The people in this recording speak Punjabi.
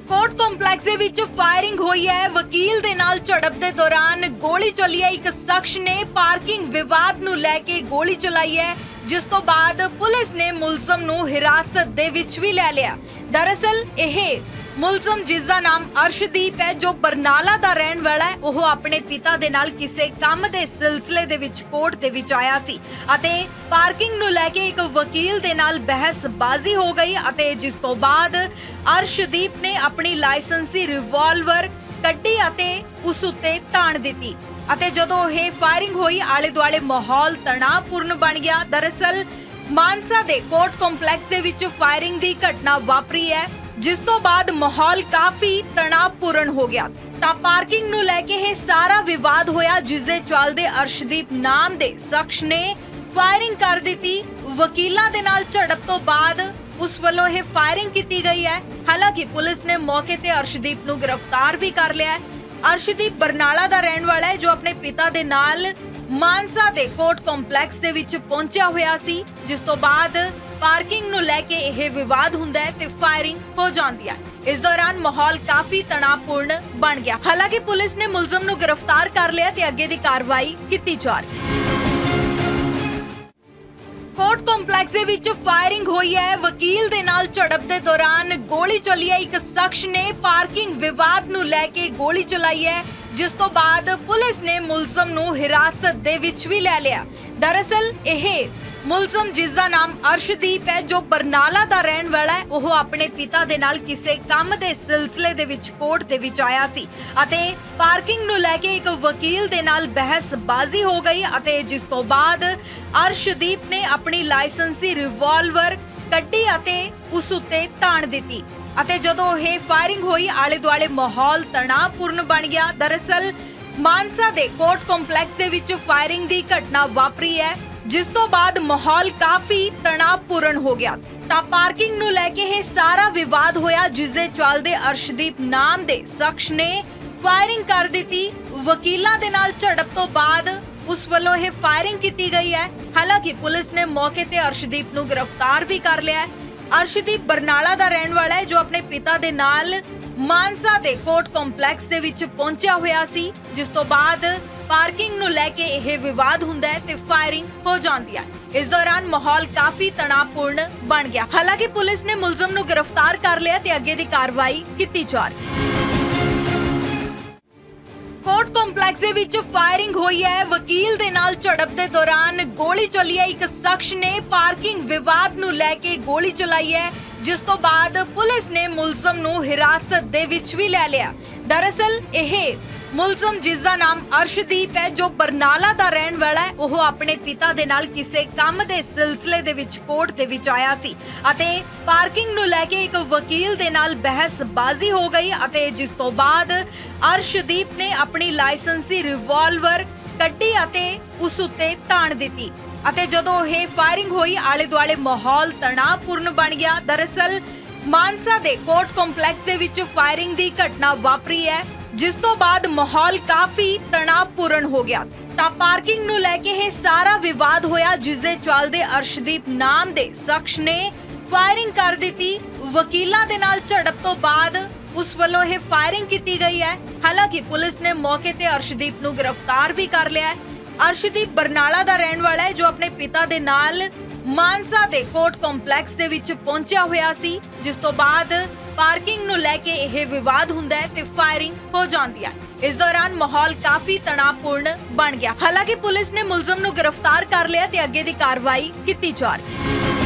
कोर्ट ਕੰਪਲੈਕਸ ਦੇ ਵਿੱਚ ਫਾਇਰਿੰਗ ਹੋਈ ਹੈ। ਵਕੀਲ ਦੇ ਨਾਲ ਝੜਪ ਦੇ ਦੌਰਾਨ ਗੋਲੀ ਚੱਲੀ ਹੈ। ਇੱਕ ਸ਼ਖਸ ਨੇ ਪਾਰਕਿੰਗ ਵਿਵਾਦ ਨੂੰ ਲੈ ਕੇ ਗੋਲੀ ਚਲਾਈ ਹੈ, ਜਿਸ ਤੋਂ ਬਾਅਦ ਪੁਲਿਸ ਨੇ ਮੁਲਜ਼ਮ ਨੂੰ ਹਿਰਾਸਤ ਦੇ ਵਿੱਚ ਵੀ ਲੈ ਲਿਆ। ਦਰਅਸਲ ਇਹ ਮੁਲਜ਼ਮ ਜਿਸ ਦਾ ਨਾਮ ਅਰਸ਼ਦੀਪ ਹੈ, ਜੋ ਬਰਨਾਲਾ ਦਾ ਰਹਿਣ ਵਾਲਾ ਹੈ, ਉਹ ਆਪਣੇ ਪਿਤਾ ਦੇ ਨਾਲ ਕਿਸੇ ਕੰਮ ਦੇ ਸਿਲਸਿਲੇ ਦੇ ਵਿੱਚ ਕੋਰਟ ਦੇ ਵਿੱਚ ਆਇਆ ਸੀ ਅਤੇ ਪਾਰਕਿੰਗ ਨੂੰ ਲੈ ਕੇ ਇੱਕ ਵਕੀਲ ਦੇ ਨਾਲ ਬਹਿਸਬਾਜ਼ੀ ਹੋ ਗਈ ਅਤੇ ਜਿਸ ਤੋਂ ਬਾਅਦ ਅਰਸ਼ਦੀਪ ਨੇ ਆਪਣੀ ਲਾਇਸੈਂਸ ਦੀ ਰਿਵਾਲਵਰ ਕੱਢੀ ਅਤੇ ਉਸ ਉੱਤੇ ਤਾਣ ਦਿੱਤੀ ਅਤੇ ਜਦੋਂ ਇਹ ਫਾਇਰਿੰਗ ਹੋਈ ਆਲੇ ਦੁਆਲੇ ਮਾਹੌਲ ਤਣਾਅਪੂਰਨ ਬਣ ਗਿਆ। ਦਰਅਸਲ ਮਾਨਸਾ ਦੇ ਕੋਰਟ ਕੰਪਲੈਕਸ ਦੇ ਵਿੱਚ ਫਾਇਰਿੰਗ ਦੀ ਘਟਨਾ ਵਾਪਰੀ ਹੈ, ਜਿਸ ਤੋਂ ਬਾਅਦ ਮਾਹੌਲ ਕਾਫੀ ਤਣਾਅਪੂਰਨ ਹੋ ਗਿਆ ਤਾਂ ਪਾਰਕਿੰਗ ਨੂੰ ਲੈ ਕੇ ਇਹ ਸਾਰਾ ਵਿਵਾਦ ਹੋਇਆ, ਜਿਸ ਦੇ ਚੱਲਦੇ ਅਰਸ਼ਦੀਪ ਨਾਮ ਦੇ ਸ਼ਖਸ ਨੇ ਫਾਇਰਿੰਗ ਕਰ ਦਿੱਤੀ। ਵਕੀਲਾਂ ਦੇ ਨਾਲ ਝੜਪ ਤੋਂ ਬਾਅਦ ਉਸ ਵੱਲੋਂ ਇਹ ਫਾਇਰਿੰਗ ਕੀਤੀ ਗਈ ਹੈ। ਹਾਲਾਂਕਿ ਪੁਲਿਸ ਨੇ ਮੌਕੇ ਤੇ ਅਰਸ਼ਦੀਪ ਨੂੰ ਗ੍ਰਿਫਤਾਰ ਵੀ ਕਰ ਲਿਆ ਹੈ। ਅਰਸ਼ਦੀਪ ਬਰਨਾਲਾ ਦਾ ਰਹਿਣ ਵਾਲਾ ਹੈ, ਜੋ ਆਪਣੇ ਪਿਤਾ ਦੇ ਨਾਲ ਮਾਨਸਾ ਦੇ ਕੋਰਟ ਕੰਪਲੈਕਸ ਦੇ ਵਿੱਚ ਪਹੁੰਚਿਆ ਹੋਇਆ ਸੀ, ਜਿਸ ਤੋਂ ਬਾਅਦ ਪਾਰਕਿੰਗ ਨੂੰ ਲੈ ਕੇ ਇਹ ਵਿਵਾਦ ਹੁੰਦਾ ਹੈ ਤੇ ਫਾਇਰਿੰਗ ਹੋ ਜਾਂਦੀ ਹੈ। ਇਸ ਦੌਰਾਨ ਮਾਹੌਲ ਕਾਫੀ ਤਣਾਅਪੂਰਨ ਬਣ ਗਿਆ। ਹਾਲਾਂਕਿ ਪੁਲਿਸ ਨੇ ਮੁਲਜ਼ਮ ਨੂੰ ਗ੍ਰਿਫਤਾਰ ਕਰ ਲਿਆ ਤੇ ਅੱਗੇ ਦੀ ਕਾਰਵਾਈ ਕੀਤੀ ਜਾ ਰਹੀ ਹੈ। ਕੋਰਟ ਕੰਪਲੈਕਸ ਦੇ ਵਿੱਚ ਫਾਇਰਿੰਗ ਹੋਈ ਹੈ। ਵਕੀਲ ਦੇ ਨਾਲ ਝੜਪ ਦੇ ਦੌਰਾਨ ਗੋਲੀ ਚੱਲੀ ਹੈ। ਇੱਕ ਸ਼ਖਸ ਨੇ ਪਾਰਕਿੰਗ ਵਿਵਾਦ ਨੂੰ ਲੈ ਕੇ ਗੋਲੀ ਚਲਾਈ ਹੈ, ਜਿਸ ਤੋਂ ਬਾਅਦ ਪੁਲਿਸ ਨੇ ਮੁਲਜ਼ਮ ਨੂੰ ਹਿਰਾਸਤ ਦੇ ਵਿੱਚ ਵੀ ਲੈ ਲਿਆ। ਦਰਅਸਲ ਇਹ ਮੁਲਜ਼ਮ ਜਿਸ ਦਾ ਨਾਮ ਅਰਸ਼ਦੀਪ ਹੈ, ਜੋ ਬਰਨਾਲਾ ਦਾ ਰਹਿਣ ਵਾਲਾ ਹੈ, ਉਹ ਆਪਣੇ ਪਿਤਾ ਦੇ ਨਾਲ ਕਿਸੇ ਕੰਮ ਦੇ ਸਿਲਸਿਲੇ ਦੇ ਵਿੱਚ ਕੋਰਟ ਦੇ ਵਿੱਚ ਆਇਆ ਸੀ ਅਤੇ ਪਾਰਕਿੰਗ ਨੂੰ ਲੈ ਕੇ ਇੱਕ ਵਕੀਲ ਦੇ ਨਾਲ ਬਹਿਸਬਾਜ਼ੀ ਹੋ ਗਈ ਅਤੇ ਜਿਸ ਤੋਂ ਬਾਅਦ ਅਰਸ਼ਦੀਪ ਨੇ ਆਪਣੀ ਲਾਇਸੈਂਸ ਦੀ ਰਿਵਾਲਵਰ ਕੱਢੀ ਅਤੇ ਉਸ ਉੱਤੇ ਤਾਣ ਦਿੱਤੀ ਅਤੇ ਜਦੋਂ ਇਹ ਫਾਇਰਿੰਗ ਹੋਈ ਆਲੇ ਦੁਆਲੇ ਮਾਹੌਲ ਤਣਾਅਪੂਰਨ ਬਣ ਗਿਆ। ਦਰਅਸਲ ਮਾਨਸਾ ਦੇ ਕੋਰਟ ਕੰਪਲੈਕਸ ਦੇ ਵਿੱਚ ਫਾਇਰਿੰਗ ਦੀ ਘਟਨਾ ਵਾਪਰੀ ਹੈ, ਜਿਸ ਤੋਂ ਬਾਅਦ ਮਾਹੌਲ ਕਾਫੀ ਤਣਾਅਪੂਰਨ ਹੋ ਗਿਆ ਤਾਂ ਪਾਰਕਿੰਗ ਨੂੰ ਲੈ ਕੇ ਇਹ ਸਾਰਾ ਵਿਵਾਦ ਹੋਇਆ, ਜਿਸ ਦੇ ਚੱਲਦੇ ਅਰਸ਼ਦੀਪ ਨਾਮ ਦੇ ਸ਼ਖਸ ਨੇ ਫਾਇਰਿੰਗ ਕਰ ਦਿੱਤੀ। ਵਕੀਲਾਂ ਦੇ ਨਾਲ ਝੜਪ ਤੋਂ ਬਾਅਦ ਉਸ ਵੱਲੋਂ ਇਹ ਫਾਇਰਿੰਗ ਕੀਤੀ ਗਈ ਹੈ। ਹਾਲਾਂਕਿ ਪੁਲਿਸ ਨੇ ਮੌਕੇ ਤੇ ਅਰਸ਼ਦੀਪ ਨੂੰ ਗ੍ਰਿਫਤਾਰ ਵੀ ਕਰ ਲਿਆ ਹੈ। ਅਰਸ਼ਦੀਪ ਬਰਨਾਲਾ ਦਾ ਰਹਿਣ ਵਾਲਾ ਹੈ, ਜੋ ਆਪਣੇ ਪਿਤਾ ਦੇ ਨਾਲ ਮਾਨਸਾ ਦੇ ਕੋਰਟ ਕੰਪਲੈਕਸ ਦੇ ਵਿੱਚ ਪਹੁੰਚਿਆ ਹੋਇਆ ਸੀ, ਜਿਸ ਤੋਂ ਬਾਅਦ ਪਾਰਕਿੰਗ ਨੂੰ ਲੈ ਕੇ ਇਹ ਵਿਵਾਦ ਹੁੰਦਾ ਹੈ ਤੇ ਫਾਇਰਿੰਗ ਹੋ ਜਾਂਦੀ ਹੈ। ਇਸ ਦੌਰਾਨ ਮਾਹੌਲ ਕਾਫੀ ਤਣਾਅਪੂਰਨ ਬਣ ਗਿਆ। ਹਾਲਾਂਕਿ ਪੁਲਿਸ ਨੇ ਮੁਲਜ਼ਮ ਨੂੰ ਗ੍ਰਿਫਤਾਰ ਕਰ ਲਿਆ ਤੇ ਅੱਗੇ ਦੀ ਕਾਰਵਾਈ ਕੀਤੀ ਜਾ ਰਹੀ ਹੈ। ਕੋਰਟ ਕੰਪਲੈਕਸ ਦੇ ਵਿੱਚ ਫਾਇਰਿੰਗ ਹੋਈ ਹੈ। ਵਕੀਲ ਦੇ ਨਾਲ ਝੜਪ ਦੇ ਦੌਰਾਨ ਗੋਲੀ ਚੱਲੀ ਹੈ। ਇੱਕ ਸ਼ਖਸ ਨੇ ਪਾਰਕਿੰਗ ਵਿਵਾਦ ਨੂੰ ਲੈ ਕੇ ਗੋਲੀ ਚਲਾਈ ਹੈ, ਜਿਸ ਤੋਂ ਬਾਅਦ ਪੁਲਿਸ ਨੇ ਮੁਲਜ਼ਮ ਨੂੰ ਹਿਰਾਸਤ ਦੇ ਵਿੱਚ ਵੀ ਲੈ ਲਿਆ। ਦਰਅਸਲ ਇਹ ਮੁਲਜ਼ਮ ਜਿਸ ਦਾ ਨਾਮ ਅਰਸ਼ਦੀਪ ਹੈ, ਜੋ ਬਰਨਾਲਾ ਦਾ ਰਹਿਣ ਵਾਲਾ ਹੈ, ਉਹ ਆਪਣੇ ਪਿਤਾ ਦੇ ਨਾਲ ਕਿਸੇ ਕੰਮ ਦੇ ਸਿਲਸਿਲੇ ਦੇ ਵਿੱਚ ਕੋਰਟ ਦੇ ਵਿੱਚ ਆਇਆ ਸੀ ਅਤੇ ਪਾਰਕਿੰਗ ਨੂੰ ਲੈ ਕੇ ਇੱਕ ਵਕੀਲ ਦੇ ਨਾਲ ਬਹਿਸਬਾਜ਼ੀ ਹੋ ਗਈ ਅਤੇ ਜਿਸ ਤੋਂ ਬਾਅਦ ਅਰਸ਼ਦੀਪ ਨੇ ਆਪਣੀ ਲਾਇਸੈਂਸ ਦੀ ਰਿਵਾਲਵਰ ਕੱਢੀ ਅਤੇ ਉਸ ਉੱਤੇ ਤਾਣ ਦਿੱਤੀ ਅਤੇ ਜਦੋਂ ਇਹ ਫਾਇਰਿੰਗ ਹੋਈ ਆਲੇ ਦੁਆਲੇ ਮਾਹੌਲ ਤਣਾਅਪੂਰਨ ਬਣ ਗਿਆ। ਦਰਅਸਲ ਮਾਨਸਾ ਦੇ ਕੋਰਟ ਕੰਪਲੈਕਸ ਦੇ ਵਿੱਚ ਫਾਇਰਿੰਗ ਦੀ ਘਟਨਾ ਵਾਪਰੀ ਹੈ, ਜਿਸ ਤੋਂ ਬਾਅਦ ਮਾਹੌਲ ਕਾਫੀ ਤਣਾਅਪੂਰਨ ਹੋ ਗਿਆ ਤਾਂ ਪਾਰਕਿੰਗ ਨੂੰ ਲੈ ਕੇ ਇਹ ਸਾਰਾ ਵਿਵਾਦ ਹੋਇਆ, ਜਿਸ ਦੇ ਚੱਲਦੇ ਅਰਸ਼ਦੀਪ ਨਾਮ ਦੇ ਸ਼ਖਸ ਨੇ ਫਾਇਰਿੰਗ ਕਰ ਦਿੱਤੀ। ਵਕੀਲਾਂ ਦੇ ਨਾਲ ਝੜਪ ਤੋਂ ਬਾਅਦ ਉਸ ਵੱਲੋਂ ਇਹ ਫਾਇਰਿੰਗ ਕੀਤੀ ਗਈ ਹੈ। ਹਾਲਾਂਕਿ ਪੁਲਿਸ ਨੇ ਮੌਕੇ ਤੇ ਅਰਸ਼ਦੀਪ ਨੂੰ ਗ੍ਰਿਫਤਾਰ ਵੀ ਕਰ ਲਿਆ ਹੈ। ਅਰਸ਼ਦੀਪ ਬਰਨਾਲਾ ਦਾ ਰਹਿਣ ਵਾਲਾ ਹੈ, ਜੋ ਆਪਣੇ ਪਿਤਾ ਦੇ ਨਾਲ ਮਾਨਸਾ ਦੇ ਕੋਰਟ ਕੰਪਲੈਕਸ ਦੇ ਵਿੱਚ ਪਹੁੰਚਿਆ ਹੋਇਆ ਸੀ, ਜਿਸ ਤੋਂ ਬਾਅਦ ਪਾਰਕਿੰਗ ਨੂੰ ਲੈ ਕੇ ਇਹ ਵਿਵਾਦ ਹੁੰਦਾ ਹੈ ਤੇ ਫਾਇਰਿੰਗ ਹੋ ਜਾਂਦੀ ਹੈ। ਇਸ ਦੌਰਾਨ ਮਾਹੌਲ ਕਾਫੀ ਤਣਾਅਪੂਰਨ ਬਣ ਗਿਆ। ਹਾਲਾਂਕਿ ਪੁਲਿਸ ਨੇ ਮੁਲਜ਼ਮ ਨੂੰ ਗ੍ਰਿਫਤਾਰ ਕਰ ਲਿਆ ਤੇ ਅੱਗੇ ਦੀ ਕਾਰਵਾਈ ਕੀਤੀ ਜਾ ਰਹੀ ਹੈ।